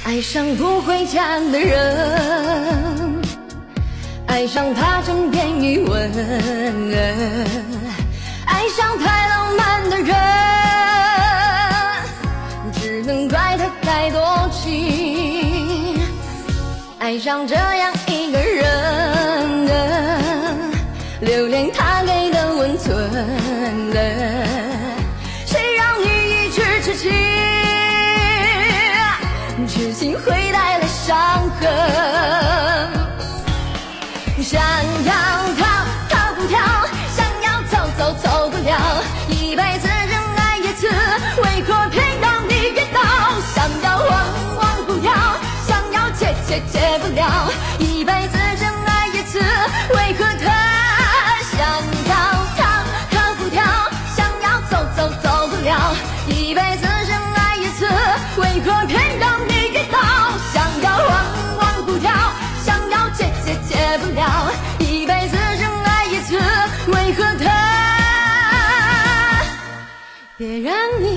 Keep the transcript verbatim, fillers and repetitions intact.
爱上不会讲的人，爱上他枕边余温，爱上太浪漫的人，只能怪他太多情。爱上这样一个人，留恋他给的温存，谁让你一直痴情，痴情会带来伤痕。想要逃逃不掉，想要走走走不了，一辈子真爱一次，为何偏让你遇到？想要忘忘不掉，想要戒戒戒不了，一辈子真爱一次，为何他想要逃逃不掉，想要走走走不了，一辈子真爱一次，为何偏让你遇到？想要忘忘不掉，想要戒戒戒不了，一辈子真爱一次，为何他别让你